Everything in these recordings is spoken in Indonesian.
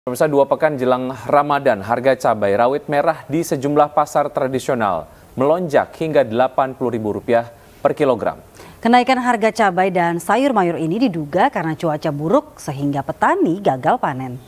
Pemirsa, 2 pekan jelang Ramadan, harga cabai rawit merah di sejumlah pasar tradisional melonjak hingga Rp80.000 per kilogram. Kenaikan harga cabai dan sayur mayur ini diduga karena cuaca buruk sehingga petani gagal panen.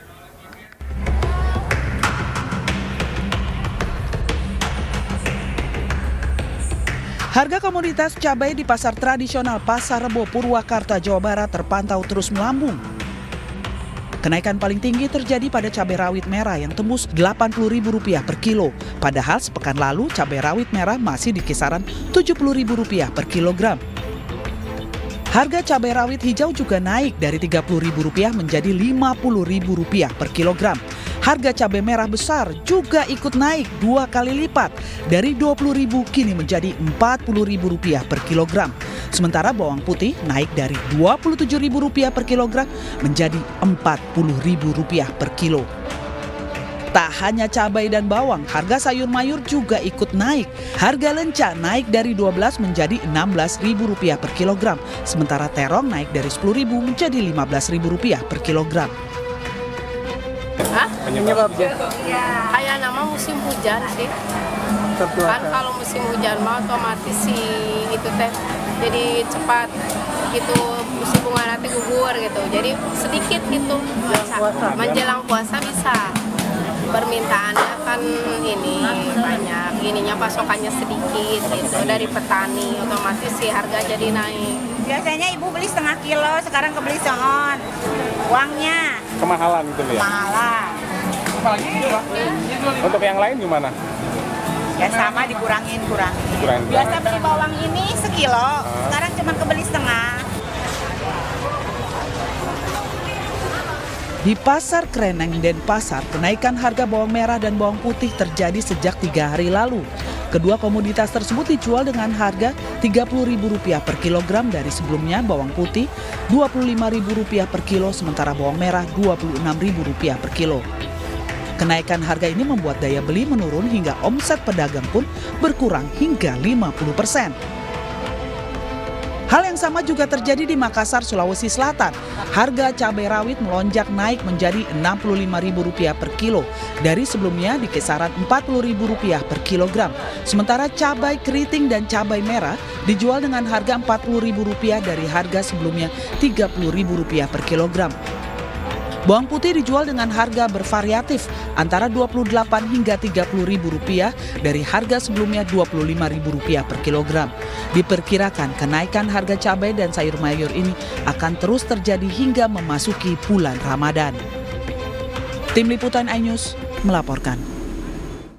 Harga komoditas cabai di pasar tradisional Pasar Rebo Purwakarta, Jawa Barat terpantau terus melambung. Kenaikan paling tinggi terjadi pada cabai rawit merah yang tembus Rp80.000 per kilo. Padahal sepekan lalu cabai rawit merah masih di kisaran Rp70.000 per kilogram. Harga cabai rawit hijau juga naik dari Rp30.000 menjadi Rp50.000 per kilogram. Harga cabai merah besar juga ikut naik 2 kali lipat, dari Rp20.000 kini menjadi Rp40.000 per kilogram. Sementara bawang putih naik dari Rp27.000 per kilogram menjadi Rp40.000 per kilo. Tak hanya cabai dan bawang, harga sayur mayur juga ikut naik. Harga lenca naik dari Rp12 menjadi Rp16.000 per kilogram. Sementara terong naik dari Rp10.000 menjadi Rp15.000 per kilogram. Penyebabnya? Kayak nama musim hujan sih. Kan kalau musim hujan mah otomatis sih itu teh jadi cepat gitu, musim bunga nanti gugur gitu. Jadi sedikit gitu menjelang puasa bisa. Permintaannya kan ini banyak, ininya pasokannya sedikit gitu dari petani, otomatis sih harga jadi naik. Biasanya ibu beli setengah kilo, sekarang kebeli seon. Uangnya kemahalan gitu ya? Mahalan. Untuk yang lain gimana? Ya sama dikurangin. Biasa beli bawang ini sekilo, sekarang cuma kebeli setengah. Di Pasar Kreneng Denpasar, kenaikan harga bawang merah dan bawang putih terjadi sejak 3 hari lalu. Kedua komoditas tersebut dijual dengan harga Rp30.000 per kilogram dari sebelumnya bawang putih Rp25.000 per kilo, sementara bawang merah Rp26.000 per kilo. Kenaikan harga ini membuat daya beli menurun hingga omset pedagang pun berkurang hingga 50%. Hal yang sama juga terjadi di Makassar, Sulawesi Selatan. Harga cabai rawit melonjak naik menjadi Rp65.000 per kilo. Dari sebelumnya di kisaran Rp40.000 per kilogram. Sementara cabai keriting dan cabai merah dijual dengan harga Rp40.000 dari harga sebelumnya Rp30.000 per kilogram. Bawang putih dijual dengan harga bervariatif antara Rp28 hingga Rp30.000 dari harga sebelumnya Rp25.000 per kilogram. Diperkirakan kenaikan harga cabai dan sayur mayur ini akan terus terjadi hingga memasuki bulan Ramadan. Tim Liputan iNews melaporkan.